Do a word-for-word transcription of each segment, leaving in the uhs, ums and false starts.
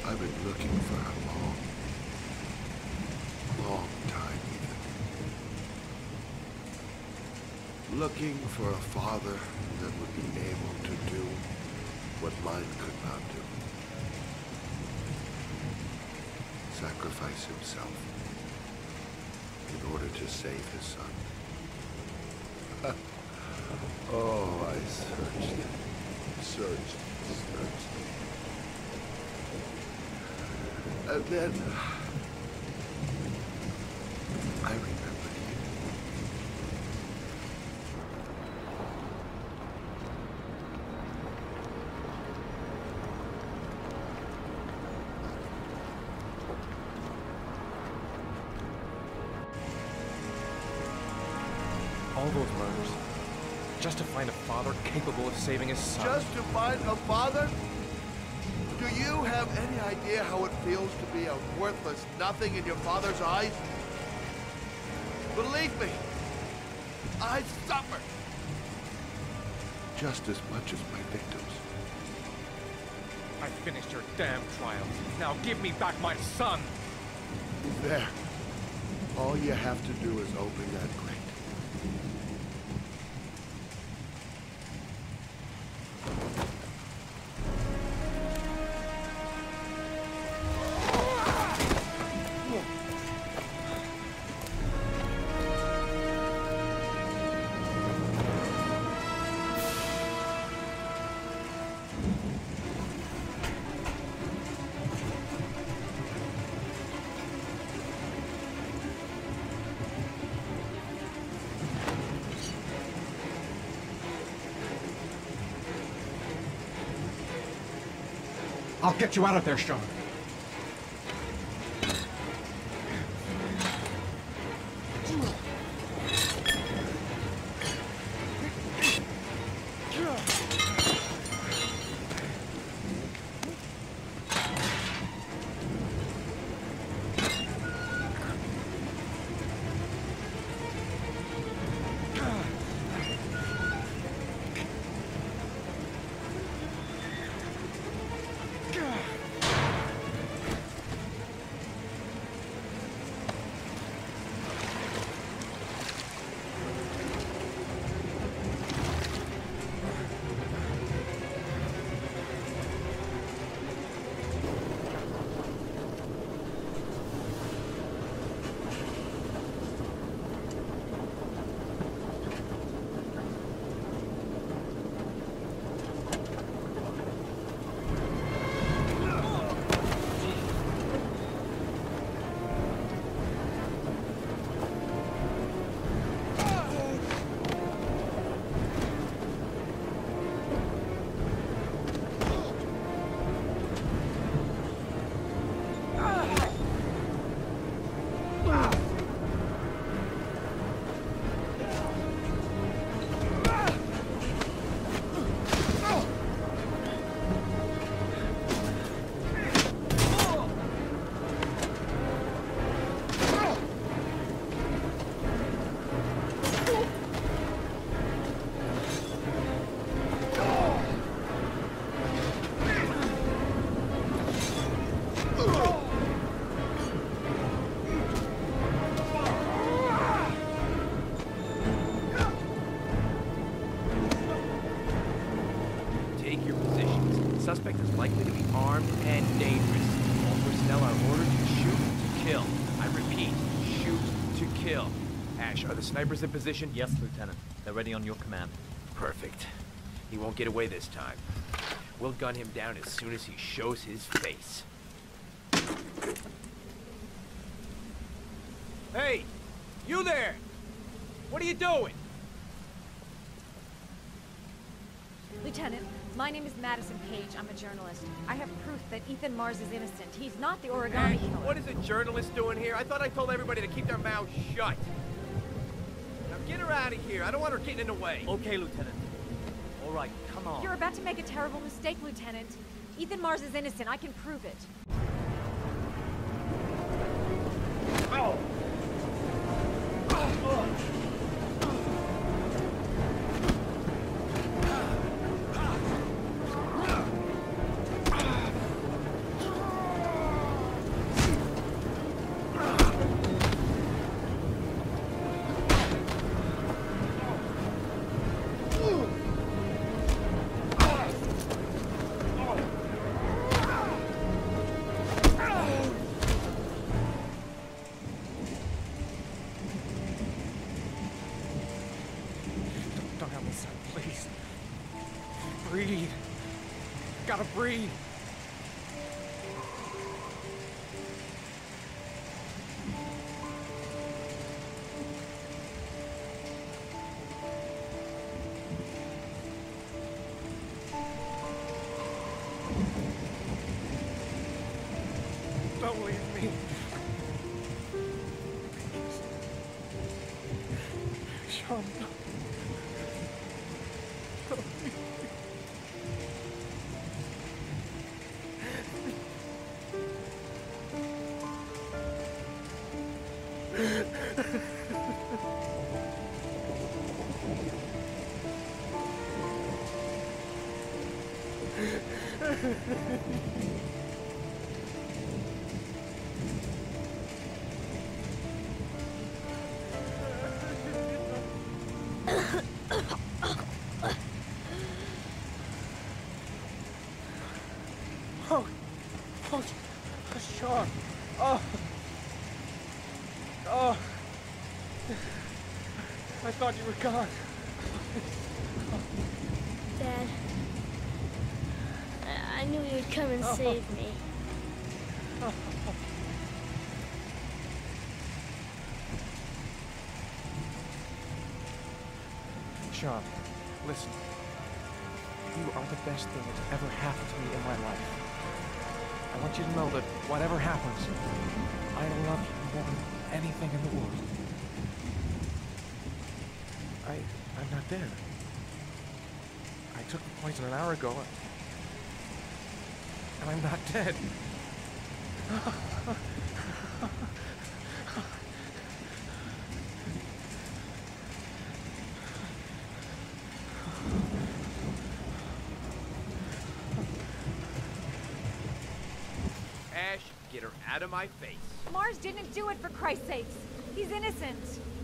I've been looking for a long, long time, Ethan. Looking for a father that would be able to do what mine could not do. Sacrifice himself in order to save his son. Oh, I searched, searched, searched. And then I remembered you. All those murders, just to find a father capable of saving his son. Just to find a father? Do you have any idea how it feels to be a worthless nothing in your father's eyes? Believe me, I suffer just as much as my victims. I finished your damn trial. Now give me back my son! There. All you have to do is open that grate. I'll get you out of there, Sean. Suspect is likely to be armed and dangerous. All personnel are ordered to shoot to kill. I repeat, shoot to kill. Ash, are the snipers in position? Yes, Lieutenant. They're ready on your command. Perfect. He won't get away this time. We'll gun him down as soon as he shows his face. Hey! You there! What are you doing? Lieutenant, my name is Madison Page. I'm a journalist. I have proof that Ethan Mars is innocent. He's not the origami Ash, killer. what is a journalist doing here? I thought I told everybody to keep their mouths shut. Now get her out of here. I don't want her getting in the way. Okay, Lieutenant. All right, come on. You're about to make a terrible mistake, Lieutenant. Ethan Mars is innocent. I can prove it. Oh! Don't leave me. Sean. Oh, oh, Sean. Oh, oh. I thought you were gone. Dad, I, I knew you would come and Oh. save me. Sean, listen. You are the best thing that's ever happened to me in my life. I want you to know that whatever happens, I love you more than anything in the world. I... I'm not dead. I took the poison an hour ago, and I'm not dead. Ash, get her out of my face. Mars didn't do it, for Christ's sakes. He's innocent.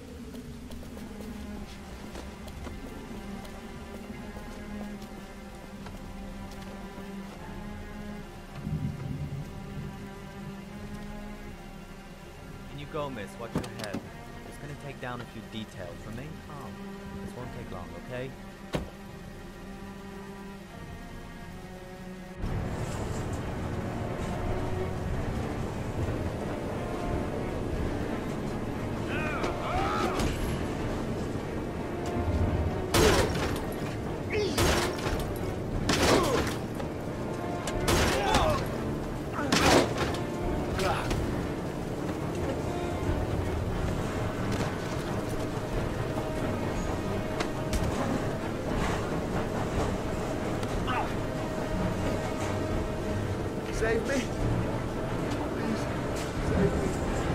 In you go, miss. Watch your head. Just gonna take down a few details. Remain calm. This won't take long, okay? Save me. Please, save me.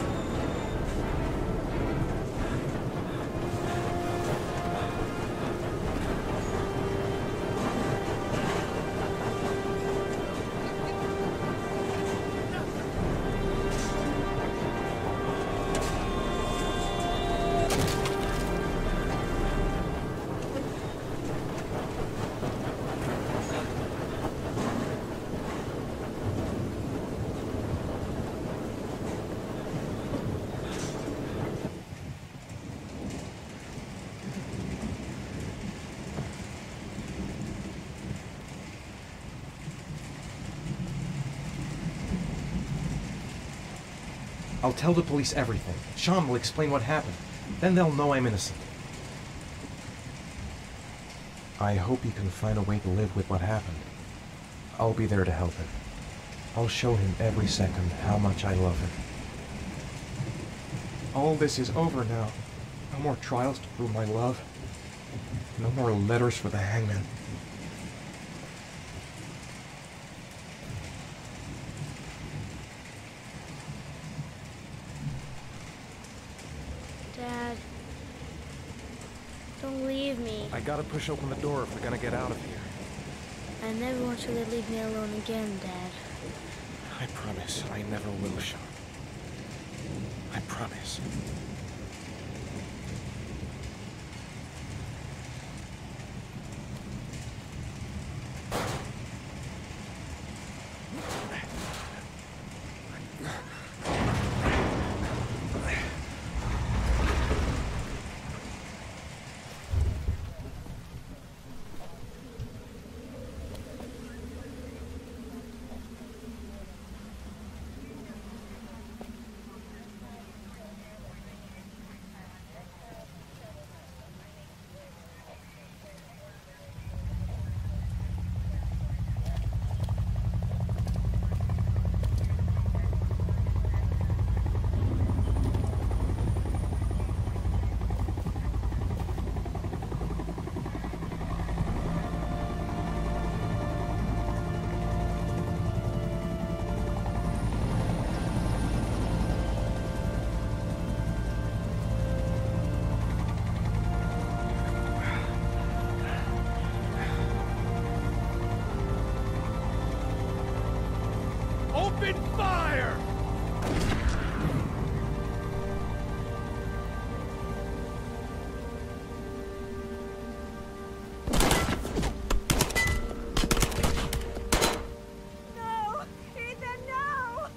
I'll tell the police everything. Sean will explain what happened. Then they'll know I'm innocent. I hope he can find a way to live with what happened. I'll be there to help him. I'll show him every second how much I love him. All this is over now. No more trials to prove my love. No more letters for the hangman. Dad, don't leave me. I gotta push open the door if we're gonna get out of here. I never want you to leave me alone again, Dad. I promise I never will, Sean. I promise. Open fire! No! Ethan, no!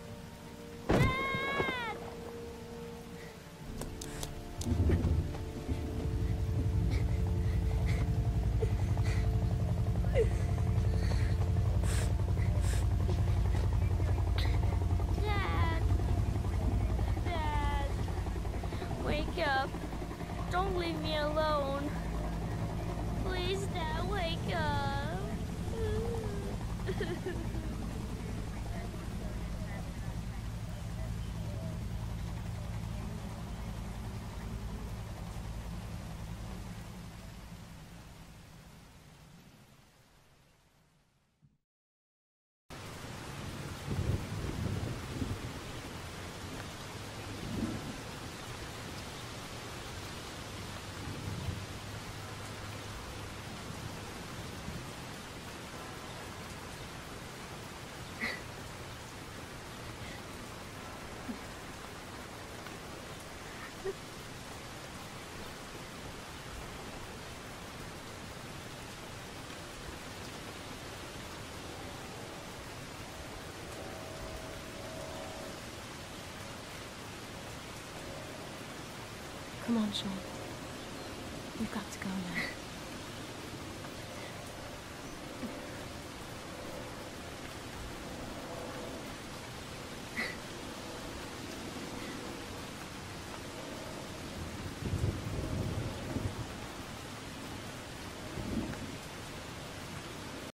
Dad. Dad. Wake up. Don't leave me alone. Please, Dad, wake up. Come on, Sean. We've got to go now.